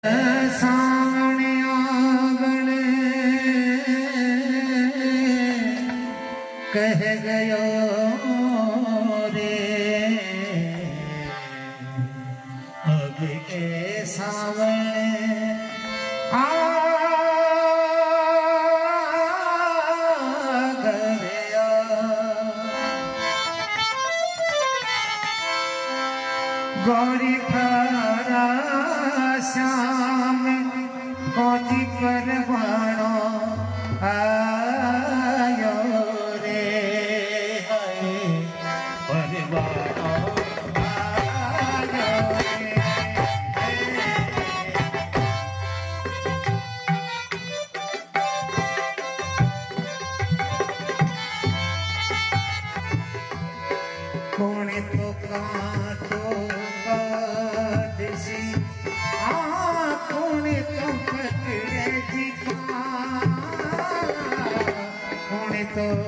सामने आंगन कह गयो रे अब के सामने आ गया गौरी खरा श्याम कोटि परवाणो आयो रे परवाणो आयो रे। कोने तो काटो काटसी कोने तो पकड़े जी कोने तो